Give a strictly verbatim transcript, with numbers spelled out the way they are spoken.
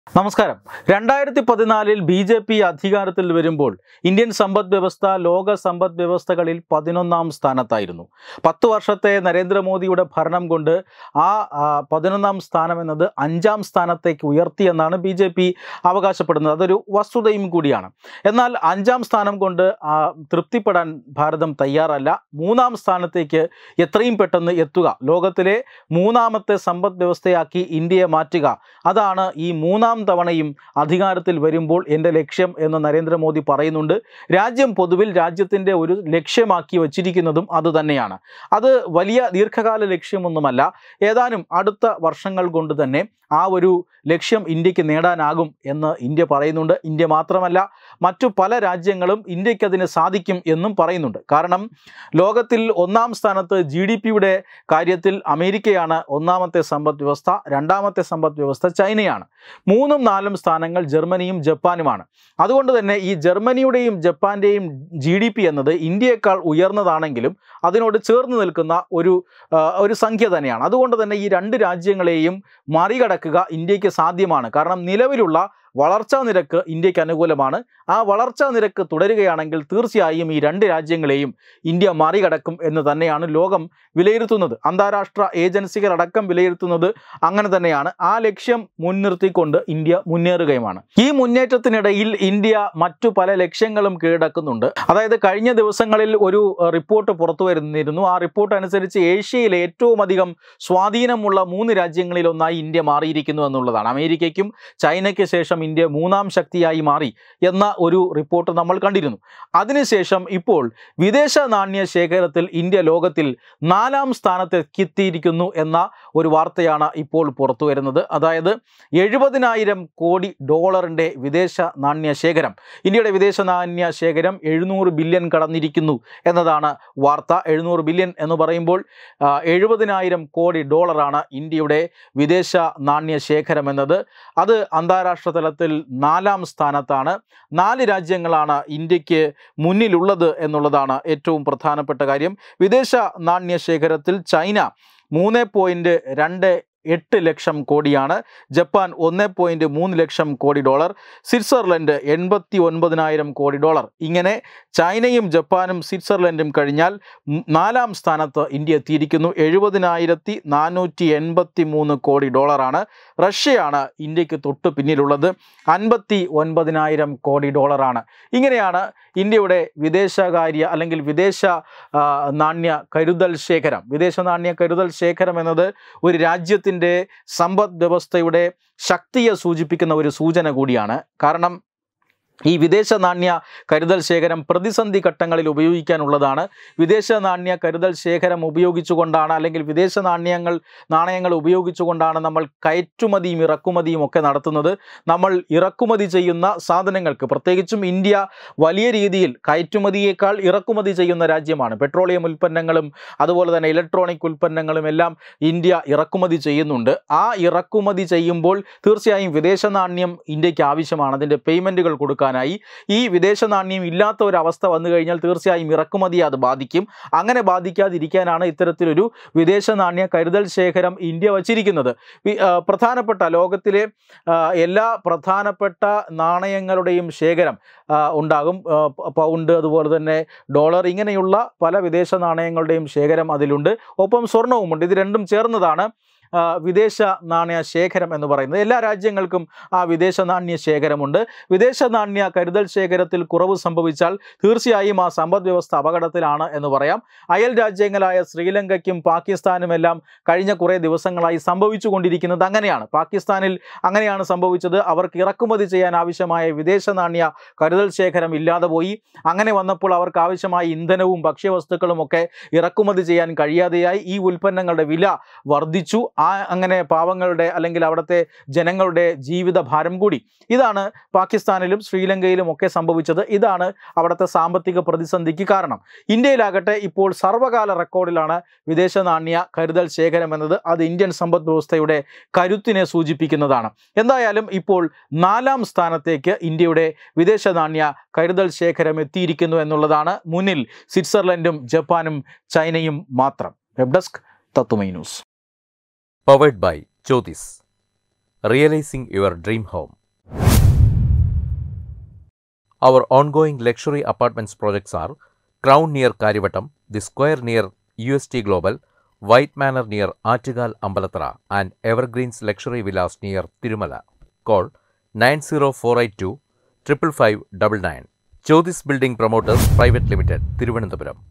നമസ്കാരം. രണ്ടായിരത്തി പതിനാലിൽ ബി ജെ പി അധികാരത്തിൽ വരുമ്പോൾ ഇന്ത്യൻ സമ്പദ് വ്യവസ്ഥ ലോക സമ്പദ് വ്യവസ്ഥകളിൽ പതിനൊന്നാം സ്ഥാനത്തായിരുന്നു. പത്ത് വർഷത്തെ നരേന്ദ്രമോദിയുടെ ഭരണം കൊണ്ട് ആ പതിനൊന്നാം സ്ഥാനം എന്നത് അഞ്ചാം സ്ഥാനത്തേക്ക് ഉയർത്തിയെന്നാണ് ബി ജെ പി അവകാശപ്പെടുന്നത്. അതൊരു വസ്തുതയും കൂടിയാണ്. എന്നാൽ അഞ്ചാം സ്ഥാനം കൊണ്ട് തൃപ്തിപ്പെടാൻ ഭാരതം തയ്യാറല്ല. മൂന്നാം സ്ഥാനത്തേക്ക് എത്രയും പെട്ടെന്ന് എത്തുക, ലോകത്തിലെ മൂന്നാമത്തെ സമ്പദ് വ്യവസ്ഥയാക്കി ഇന്ത്യയെ മാറ്റുക, അതാണ് ഈ മൂന്നാം തവണയും അധികാരത്തിൽ വരുമ്പോൾ എൻ്റെ ലക്ഷ്യം എന്ന് നരേന്ദ്രമോദി പറയുന്നുണ്ട്. രാജ്യം പൊതുവിൽ രാജ്യത്തിൻ്റെ ഒരു ലക്ഷ്യമാക്കി വച്ചിരിക്കുന്നതും അതുതന്നെയാണ്. അത് വലിയ ദീർഘകാല ലക്ഷ്യമൊന്നുമല്ല. ഏതാനും അടുത്ത വർഷങ്ങൾ കൊണ്ട് തന്നെ ആ ഒരു ലക്ഷ്യം ഇന്ത്യക്ക് നേടാനാകും എന്ന് ഇന്ത്യ പറയുന്നുണ്ട്. ഇന്ത്യ മാത്രമല്ല, മറ്റു പല രാജ്യങ്ങളും ഇന്ത്യക്ക് അതിന് സാധിക്കും എന്നും പറയുന്നുണ്ട്. കാരണം ലോകത്തിൽ ഒന്നാം സ്ഥാനത്ത് ജി ഡി പിയുടെ കാര്യത്തിൽ അമേരിക്കയാണ് ഒന്നാമത്തെ സമ്പദ് വ്യവസ്ഥ, രണ്ടാമത്തെ സമ്പദ് വ്യവസ്ഥ ചൈനയാണ്, മൂന്നും നാലും സ്ഥാനങ്ങൾ ജർമ്മനിയും ജപ്പാനുമാണ്. അതുകൊണ്ട് തന്നെ ഈ ജർമ്മനിയുടെയും ജപ്പാൻ്റെയും ജി ഡി പി എന്നത് ഇന്ത്യയേക്കാൾ ഉയർന്നതാണെങ്കിലും അതിനോട് ചേർന്ന് നിൽക്കുന്ന ഒരു ഒരു സംഖ്യ തന്നെയാണ്. അതുകൊണ്ട് തന്നെ ഈ രണ്ട് രാജ്യങ്ങളെയും മറികടക്കുക ഇന്ത്യക്ക് സാധ്യമാണ്. കാരണം നിലവിലുള്ള വളർച്ചാ നിരക്ക് ഇന്ത്യക്ക് അനുകൂലമാണ്. ആ വളർച്ചാ നിരക്ക് തുടരുകയാണെങ്കിൽ തീർച്ചയായും ഈ രണ്ട് രാജ്യങ്ങളെയും ഇന്ത്യ മറികടക്കും എന്ന് തന്നെയാണ് ലോകം വിലയിരുത്തുന്നത്. അന്താരാഷ്ട്ര ഏജൻസികളടക്കം വിലയിരുത്തുന്നത് അങ്ങനെ തന്നെയാണ്. ആ ലക്ഷ്യം മുൻനിർത്തിക്കൊണ്ട് ഇന്ത്യ മുന്നേറുകയുമാണ്. ഈ മുന്നേറ്റത്തിനിടയിൽ ഇന്ത്യ മറ്റു പല ലക്ഷ്യങ്ങളും കീഴടക്കുന്നുണ്ട്. അതായത് കഴിഞ്ഞ ദിവസങ്ങളിൽ ഒരു റിപ്പോർട്ട് പുറത്തു വരുന്നിരുന്നു. ആ റിപ്പോർട്ട് അനുസരിച്ച് ഏഷ്യയിലെ ഏറ്റവും അധികം സ്വാധീനമുള്ള മൂന്ന് രാജ്യങ്ങളിൽ ഒന്നായി ഇന്ത്യ മാറിയിരിക്കുന്നു എന്നുള്ളതാണ്. അമേരിക്കയ്ക്കും ചൈനയ്ക്ക് ശേഷം ഇന്ത്യ മൂന്നാം ശക്തിയായി മാറി എന്ന ഒരു റിപ്പോർട്ട് നമ്മൾ കണ്ടിരുന്നു. അതിനുശേഷം ഇപ്പോൾ വിദേശ നാണ്യ ശേഖരത്തിൽ ഇന്ത്യ ലോകത്തിൽ നാലാം സ്ഥാനത്തെത്തിയിരിക്കുന്നു എന്ന ഒരു വാർത്തയാണ് ഇപ്പോൾ പുറത്തു വരുന്നത്. അതായത് എഴുപതിനായിരം കോടി ഡോളറിൻ്റെ വിദേശ നാണ്യ ശേഖരം, ഇന്ത്യയുടെ വിദേശ നാണ്യ ശേഖരം എഴുന്നൂറ് ബില്യൺ കടന്നിരിക്കുന്നു എന്നതാണ് വാർത്ത. എഴുന്നൂറ് ബില്യൺ എന്ന് പറയുമ്പോൾ എഴുപതിനായിരം കോടി ഡോളറാണ് ഇന്ത്യയുടെ വിദേശ നാണ്യ ശേഖരം എന്നത്. അത് അന്താരാഷ്ട്ര തലത്തിൽ നാലാം സ്ഥാനത്താണ്. നാല് രാജ്യങ്ങളാണ് ഇന്ത്യക്ക് മുന്നിലുള്ളത് എന്നുള്ളതാണ് ഏറ്റവും പ്രധാനപ്പെട്ട കാര്യം. വിദേശ നാണ്യ ശേഖരത്തിൽ ചൈന മൂന്ന് പോയിൻറ്റ് രണ്ട് എട്ട് ലക്ഷം കോടിയാണ്, ജപ്പാൻ ഒന്ന് പോയിൻറ്റ് മൂന്ന് ലക്ഷം കോടി ഡോളർ, സ്വിറ്റ്സർലൻഡ് എൺപത്തി ഒൻപതിനായിരം കോടി ഡോളർ. ഇങ്ങനെ ചൈനയും ജപ്പാനും സ്വിറ്റ്സർലൻഡും കഴിഞ്ഞാൽ നാലാം സ്ഥാനത്ത് ഇന്ത്യ എത്തിയിരിക്കുന്നു. എഴുപതിനായിരത്തി നാനൂറ്റി എൺപത്തി മൂന്ന് കോടി ഡോളറാണ്. റഷ്യയാണ് ഇന്ത്യക്ക് തൊട്ട് പിന്നിലുള്ളത്, അൻപത്തി ഒൻപതിനായിരം കോടി ഡോളറാണ്. ഇങ്ങനെയാണ് ഇന്ത്യയുടെ വിദേശകാര്യ അല്ലെങ്കിൽ വിദേശ നാണ്യ കരുതൽ ശേഖരം. വിദേശ നാണ്യ കരുതൽ ശേഖരം എന്നത് ഒരു രാജ്യത്തിൻ്റെ സമ്പദ് വ്യവസ്ഥയുടെ ശക്തിയെ സൂചിപ്പിക്കുന്ന ഒരു സൂചന കൂടിയാണ്. കാരണം ഈ വിദേശ നാണ്യ കരുതൽ ശേഖരം പ്രതിസന്ധി ഘട്ടങ്ങളിൽ ഉപയോഗിക്കാനുള്ളതാണ്. വിദേശ നാണ്യ കരുതൽ ശേഖരം ഉപയോഗിച്ചുകൊണ്ടാണ് അല്ലെങ്കിൽ വിദേശ നാണ്യങ്ങൾ നാണയങ്ങൾ ഉപയോഗിച്ചുകൊണ്ടാണ് നമ്മൾ കയറ്റുമതിയും ഇറക്കുമതിയും ഒക്കെ നടത്തുന്നത്. നമ്മൾ ഇറക്കുമതി ചെയ്യുന്ന സാധനങ്ങൾക്ക്, പ്രത്യേകിച്ചും ഇന്ത്യ വലിയ രീതിയിൽ കയറ്റുമതിയേക്കാൾ ഇറക്കുമതി ചെയ്യുന്ന രാജ്യമാണ്. പെട്രോളിയം ഉൽപ്പന്നങ്ങളും അതുപോലെ തന്നെ ഇലക്ട്രോണിക് ഉൽപ്പന്നങ്ങളും എല്ലാം ഇന്ത്യ ഇറക്കുമതി ചെയ്യുന്നുണ്ട്. ആ ഇറക്കുമതി ചെയ്യുമ്പോൾ തീർച്ചയായും വിദേശ നാണ്യം ഇന്ത്യക്ക് ആവശ്യമാണ്. അതിൻ്റെ പേയ്മെൻറ്റുകൾ കൊടുക്കാൻ ഈ വിദേശ നാണ്യം ഇല്ലാത്ത ഒരവസ്ഥ വന്നു കഴിഞ്ഞാൽ തീർച്ചയായും ഇറക്കുമതിയെ അത് ബാധിക്കും. അങ്ങനെ ബാധിക്കാതിരിക്കാനാണ് ഇത്തരത്തിലൊരു വിദേശ നാണ്യ കരുതൽ ശേഖരം ഇന്ത്യ വച്ചിരിക്കുന്നത്. പ്രധാനപ്പെട്ട ലോകത്തിലെ എല്ലാ പ്രധാനപ്പെട്ട നാണയങ്ങളുടെയും ശേഖരം ഉണ്ടാകും. പൗണ്ട്, അതുപോലെ തന്നെ ഡോളർ, ഇങ്ങനെയുള്ള പല വിദേശ നാണയങ്ങളുടെയും ശേഖരം അതിലുണ്ട്. ഒപ്പം സ്വർണവുമുണ്ട്. ഇത് രണ്ടും ചേർന്നതാണ് വിദേശ നാണ്യ ശേഖരം എന്ന് പറയുന്നത്. എല്ലാ രാജ്യങ്ങൾക്കും ആ വിദേശ നാണ്യ ശേഖരമുണ്ട്. വിദേശ നാണ്യ കരുതൽ ശേഖരത്തിൽ കുറവ് സംഭവിച്ചാൽ തീർച്ചയായും ആ സമ്പദ് വ്യവസ്ഥ അപകടത്തിലാണ് എന്ന് പറയാം. അയൽ രാജ്യങ്ങളായ ശ്രീലങ്കയ്ക്കും പാകിസ്ഥാനുമെല്ലാം കഴിഞ്ഞ കുറേ ദിവസങ്ങളായി സംഭവിച്ചു കൊണ്ടിരിക്കുന്നത് അങ്ങനെയാണ്. പാകിസ്ഥാനിൽ അങ്ങനെയാണ് സംഭവിച്ചത്. അവർക്ക് ഇറക്കുമതി ചെയ്യാൻ ആവശ്യമായ വിദേശ നാണ്യ കരുതൽ ശേഖരം ഇല്ലാതെ പോയി. അങ്ങനെ വന്നപ്പോൾ അവർക്ക് ആവശ്യമായ ഇന്ധനവും ഭക്ഷ്യവസ്തുക്കളും ഒക്കെ ഇറക്കുമതി ചെയ്യാൻ കഴിയാതെയായി. ഈ ഉൽപ്പന്നങ്ങളുടെ വില വർദ്ധിച്ചു. ആ അങ്ങനെ പാവങ്ങളുടെ അല്ലെങ്കിൽ അവിടുത്തെ ജനങ്ങളുടെ ജീവിത ഭാരം കൂടി. ഇതാണ് പാകിസ്ഥാനിലും ശ്രീലങ്കയിലും ഒക്കെ സംഭവിച്ചത്. ഇതാണ് അവിടുത്തെ സാമ്പത്തിക പ്രതിസന്ധിക്ക് കാരണം. ഇന്ത്യയിലാകട്ടെ ഇപ്പോൾ സർവകാല റെക്കോർഡിലാണ് വിദേശ നാണ്യ കരുതൽ ശേഖരം എന്നത്. അത് ഇന്ത്യൻ സമ്പദ് വ്യവസ്ഥയുടെ കരുത്തിനെ സൂചിപ്പിക്കുന്നതാണ്. എന്തായാലും ഇപ്പോൾ നാലാം സ്ഥാനത്തേക്ക് ഇന്ത്യയുടെ വിദേശ നാണ്യ കരുതൽ ശേഖരം എത്തിയിരിക്കുന്നു എന്നുള്ളതാണ്. മുന്നിൽ സ്വിറ്റ്സർലൻഡും ജപ്പാനും ചൈനയും മാത്രം. വെബ് ഡെസ്ക് തത്തുമൈ news. Powered by Jyothis. realizing your dream home. Our ongoing luxury apartments projects are Crown near Karivattam, The Square near U S T Global, White Manor near Aattugal Ambalathara, and Evergreens Luxury Villas near Tirumala. Call nine zero four eight two five five nine nine. Jyothis Building Promoters Private Limited, Thiruvananthapuram.